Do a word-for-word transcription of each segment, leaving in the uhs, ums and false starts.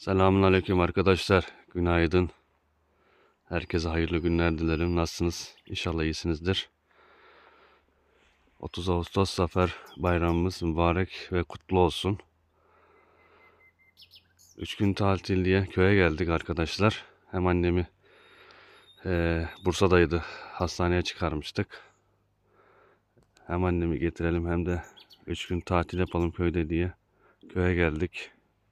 Selamünaleyküm arkadaşlar. Günaydın. Herkese hayırlı günler dilerim. Nasılsınız? İnşallah iyisinizdir. otuz Ağustos Zafer Bayramımız mübarek ve kutlu olsun. üç gün tatil diye köye geldik arkadaşlar. Hem annemi e, Bursa'daydı. Hastaneye çıkarmıştık. Hem annemi getirelim hem de üç gün tatil yapalım köyde diye köye geldik.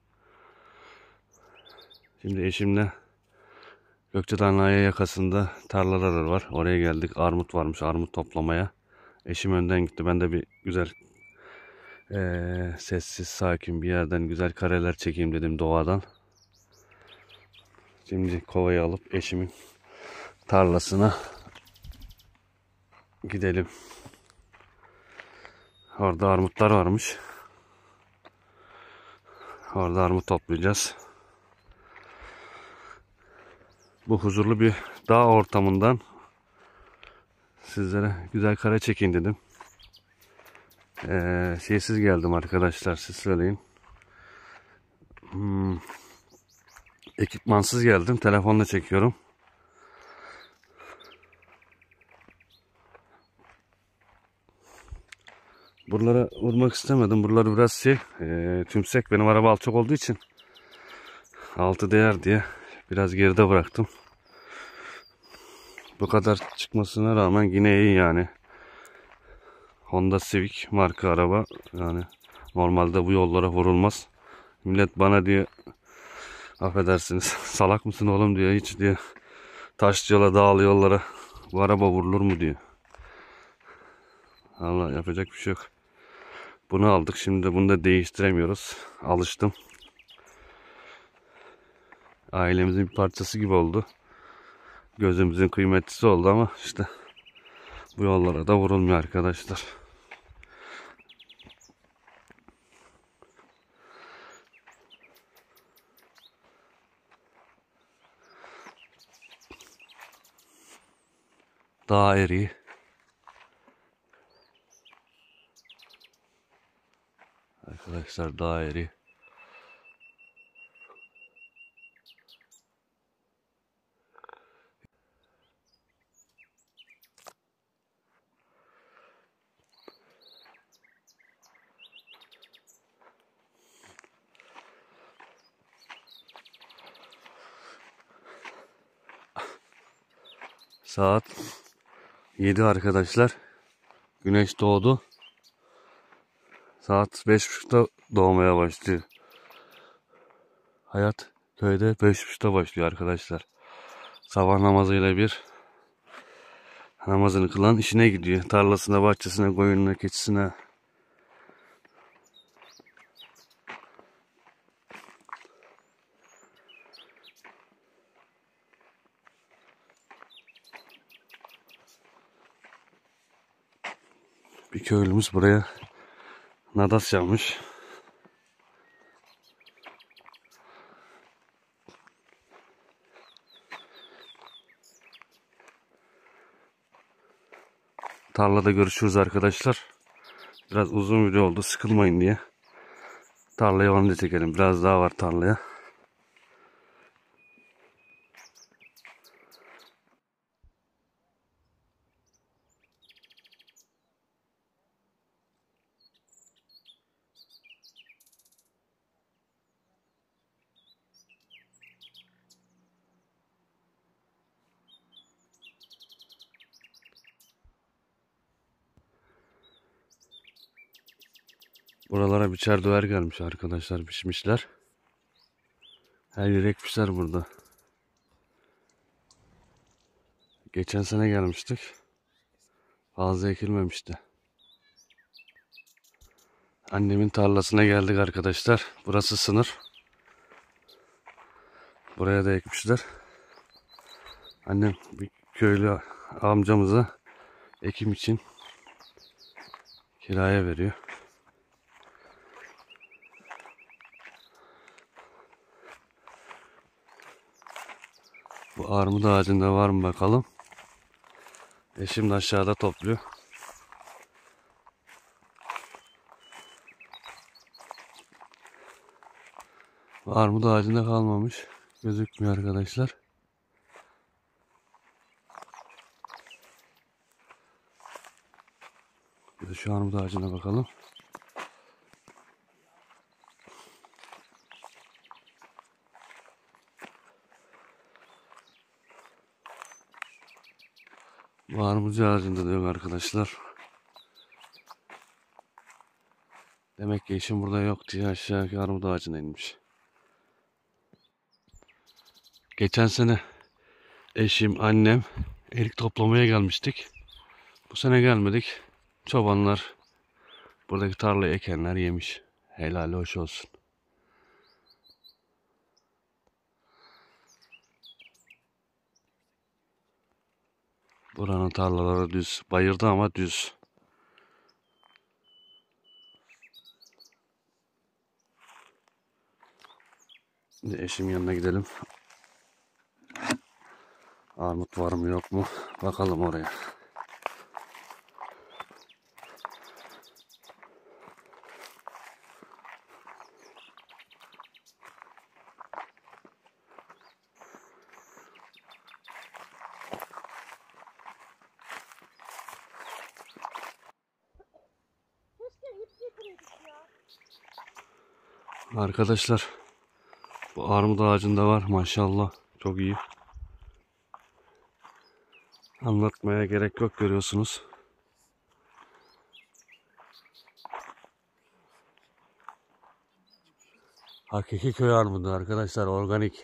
Şimdi eşimle Gökçeada'nın yakasında tarlalar var. Oraya geldik. Armut varmış. Armut toplamaya. Eşim önden gitti. Ben de bir güzel ee, sessiz sakin bir yerden güzel kareler çekeyim dedim doğadan. Şimdi kovayı alıp eşimin tarlasına gidelim. Orada armutlar varmış. Orada armut toplayacağız. Bu huzurlu bir dağ ortamından sizlere güzel kare çekeyim dedim. Ee, şeysiz geldim arkadaşlar, siz söyleyin. Hmm. Ekipmansız geldim. Telefonla çekiyorum. Buralara vurmak istemedim. Buraları biraz şey e, tümsek. Benim araba alçak olduğu için altı değer diye biraz geride bıraktım. Bu kadar çıkmasına rağmen yine iyi yani. Honda Civic marka araba. Yani normalde bu yollara vurulmaz. Millet bana diyor, affedersiniz, salak mısın oğlum diyor, hiç diyor taş yola, dağlı yollara bu araba vurulur mu diyor. Allah, yapacak bir şey yok. Bunu aldık, şimdi bunu da değiştiremiyoruz. Alıştım. Ailemizin bir parçası gibi oldu. Gözümüzün kıymetlisi oldu ama işte bu yollara da vurulmuyor arkadaşlar. Dağ eriği. Arkadaşlar dağ eriği. Saat yedi arkadaşlar. Güneş doğdu. Saat beş buçukta doğmaya başlıyor. Hayat köyde beş buçukta başlıyor arkadaşlar. Sabah namazıyla bir namazını kılan işine gidiyor. Tarlasına, bahçesine, koyununa, keçisine. Bir köylümüz buraya nadas yapmış. Tarlada görüşürüz arkadaşlar. Biraz uzun video oldu, sıkılmayın diye. Tarlaya onu da çekelim. Biraz daha var tarlaya. Buralara biçer döver gelmiş arkadaşlar, pişmişler. Her yere ekmişler burada. Geçen sene gelmiştik. Fazla ekilmemişti. Annemin tarlasına geldik arkadaşlar. Burası sınır. Buraya da ekmişler. Annem bir köylü amcamıza ekim için kiraya veriyor. Bu armut ağacında var mı bakalım. Eşim de aşağıda topluyor. Armut ağacında kalmamış. Gözükmüyor arkadaşlar. Bir de şu armut ağacına bakalım. Bu armut ağacında da yok arkadaşlar. Demek ki eşim burada yok diye aşağıdaki armut ağacına inmiş. Geçen sene eşim, annem erik toplamaya gelmiştik. Bu sene gelmedik. Çobanlar, buradaki tarlayı ekenler yemiş. Helal hoş olsun. Buranın tarlaları düz. Bayırda ama düz. Şimdi eşim yanına gidelim. Armut var mı yok mu? Bakalım oraya. Arkadaşlar, bu armut ağacında var maşallah. Çok iyi. Anlatmaya gerek yok, görüyorsunuz. Hakiki köy armudu arkadaşlar, organik.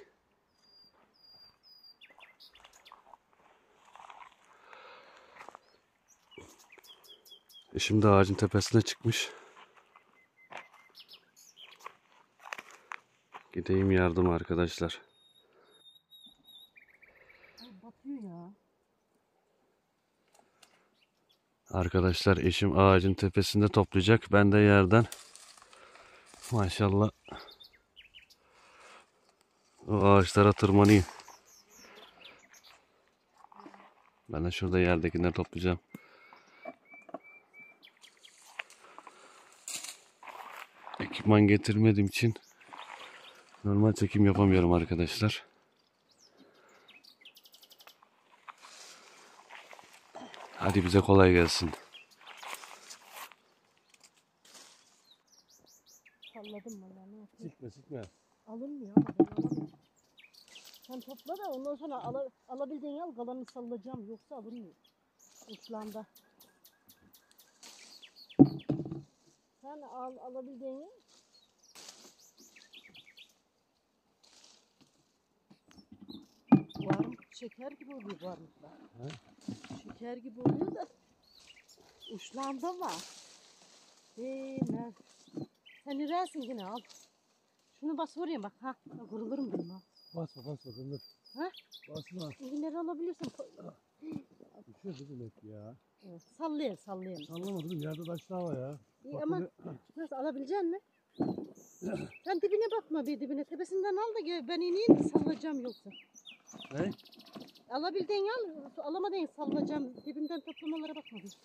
Şimdi ağacın tepesine çıkmış. Gideyim yardım arkadaşlar. Batıyor ya. Arkadaşlar eşim ağacın tepesinde toplayacak. Ben de yerden maşallah o ağaçlara tırmanayım. Ben de şurada yerdekileri toplayacağım. Ekipman getirmediğim için normal çekim yapamıyorum arkadaşlar. Hadi bize kolay gelsin. Salladım valla, ne yapayım? Sikme sikme. Alınmıyor ama ben alamıyorum. Sen topla da ondan sonra ala, alabildiğin al, kalanını sallayacağım, yoksa alınmıyor. Uçlanda. Sen al, alabildiğini. Var mı? Şeker gibi oluyor varlıklar. He? Şeker gibi oluyor da uçlanda var. Eee ne? Sen neresin yine al. Şunu bas oraya bak ha. Kırılırım benim ha. Basma basma kırılır. Ha? Basma. İğneleri alabilirsin. Düşüyor dedim hep ya. Evet, sallayayım sallayayım. Sallamadım, yerde taşlar var ya. İyi ama nasıl alabilecek misin? Sen dibine bakma, bir dibine. Tepesinden al da gel. Ben ineyim de sallayacağım yoksa. Ne? Alabildiğin al. Alamadığın sallayacağım. Dibinden toplamalara bakma bir.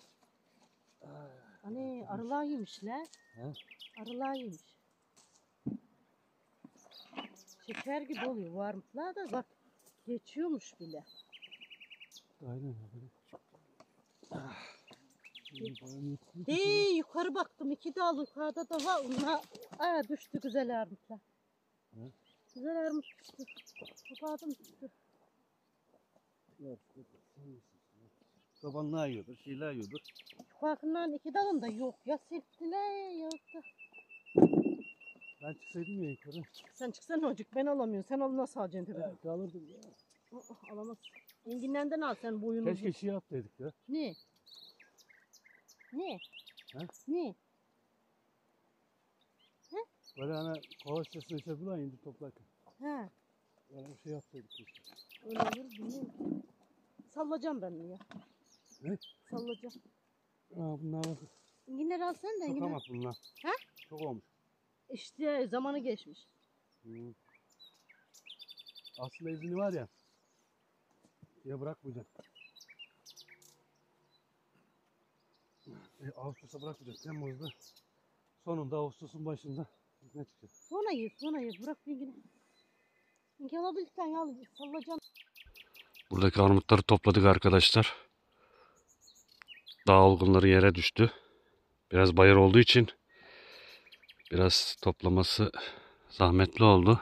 Hani arılar yemişler. He? Arılar yemiş. Şeker gibi oluyor varlıklar da bak. Geçiyormuş bile. Aynen. Hey, yukarı baktım. İki dal yukarıda da var. Onlar aya düştü güzel armutlar. He? Güzel armut düştü. Kapadım düştü. Çobanlığa yiyordur, şeyler yiyordur. Yukarıdan iki dalında yok. Ya silktiler ya da. Ben çıksaydım ya yukarı. Sen çıksana hocuk, ben alamıyorum. Sen onu nasıl alacaksın tepeden? Evet, alırdım ya. Oh, oh, alamazsın. Enginlenden al sen boyunu. Keşke şey yaptıydık ya. Ne? Ne? He? Ne? Böyle hani kova sesini işte bulan indi toplarken. He. Böyle bir şey yapsaydık keşke. Öyle olur bilmiyorum. Sallayacağım ben bunu ya. Ne? Sallayacağım. Aa bunlar bak. Enginleri al sen de Çok enginler. amat bunlar. He? Çok olmuş. İşte zamanı geçmiş. Hmm. Aslında izini var ya. Ya bırakmayacak. E, Ağustos'a bırakmayacak. Temmuz'da sonunda Ağustos'un başında Ne çıkacak? Sonra ye, sonra ye. Bırak yine. İnki alabilirsen ya, sallayacağım. Buradaki armutları topladık arkadaşlar. Dağ olgunları yere düştü. Biraz bayır olduğu için biraz toplaması zahmetli oldu.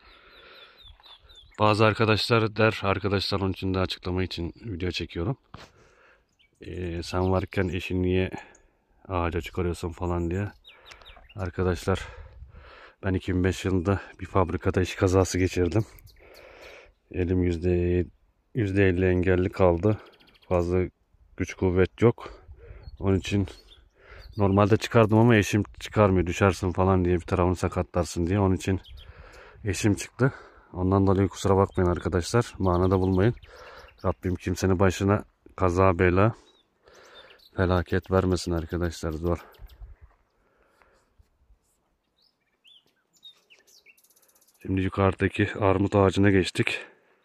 Bazı arkadaşlar der, arkadaşlar onun için de açıklama için video çekiyorum. Ee, sen varken eşin niye ağaca çıkarıyorsun falan diye. Arkadaşlar, ben iki bin beş yılında bir fabrikada iş kazası geçirdim. Elim yüzde elli engelli kaldı. Fazla güç kuvvet yok. Onun için normalde çıkardım ama eşim çıkarmıyor, düşersin falan diye, bir tarafını sakatlarsın diye. Onun için eşim çıktı. Ondan dolayı kusura bakmayın arkadaşlar. Manada bulmayın. Rabbim kimsenin başına kaza bela felaket vermesin arkadaşlar, zor. Şimdi yukarıdaki armut ağacına geçtik.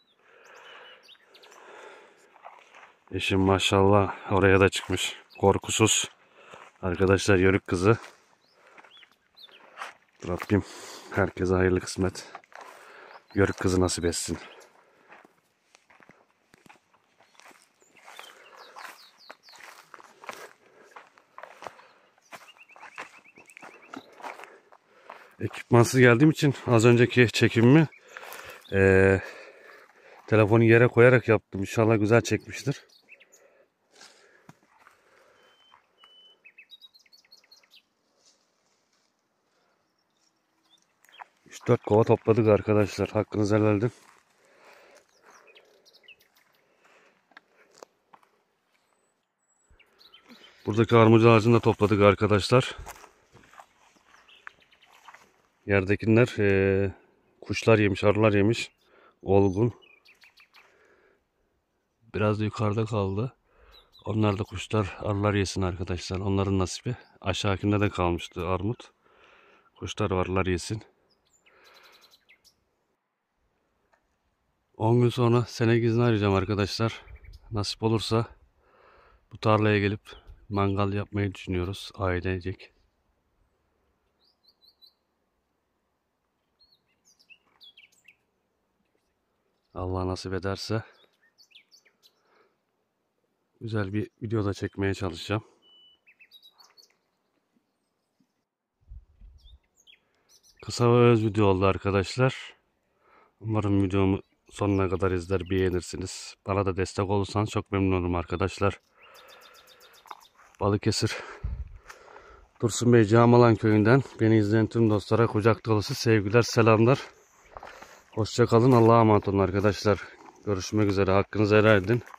Eşim maşallah oraya da çıkmış. Korkusuz. Arkadaşlar, yörük kızı. Rabbim herkese hayırlı kısmet. Yörük kızı nasip etsin. Ekipmansız geldiğim için az önceki çekimimi ee, telefonu yere koyarak yaptım. İnşallah güzel çekmiştir. üç dört kova topladık arkadaşlar. Hakkınızı helal edin. Buradaki armut ağacını da topladık arkadaşlar. Yerdekiler ee, kuşlar yemiş, arılar yemiş. Olgun. Biraz da yukarıda kaldı. Onlar da kuşlar, arılar yesin arkadaşlar. Onların nasibi. Aşağıkinde de kalmıştı armut. Kuşlar, arılar yesin. on gün sonra sene izni arayacağım arkadaşlar. Nasip olursa bu tarlaya gelip mangal yapmayı düşünüyoruz ailecek. Allah nasip ederse güzel bir video da çekmeye çalışacağım. Kısa ve öz video oldu arkadaşlar. Umarım videomu sonuna kadar izler, beğenirsiniz. Bana da destek olursanız çok memnun olurum arkadaşlar. Balıkesir Dursun Bey Camalan köyünden beni izleyen tüm dostlara kucak dolusu sevgiler, selamlar. Hoşça kalın, Allah'a emanet olun arkadaşlar. Görüşmek üzere. Hakkınızı helal edin.